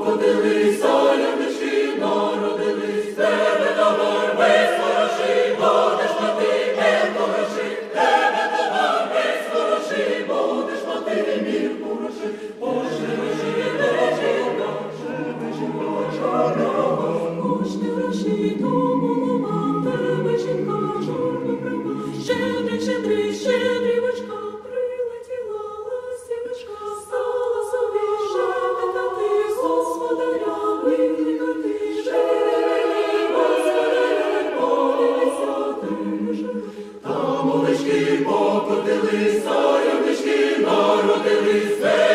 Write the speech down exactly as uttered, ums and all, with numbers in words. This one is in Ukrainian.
покотилися, ягнички народились, тебе товар весь хороший, будеш мати мір хороший, тебе товар весь хороший, будеш мати мір хороший. Пошли живе жінка, живе жінка чорнова, пошли гроші, то голова, тебе жінка чорна права. Щедрий, щедрий, щедрівочка, прилетіла ластівочка, стала собі шепетати, господаря викликати. Живи, господаря, подивися, ти живи. Там овечки покотилися, ягнички народились.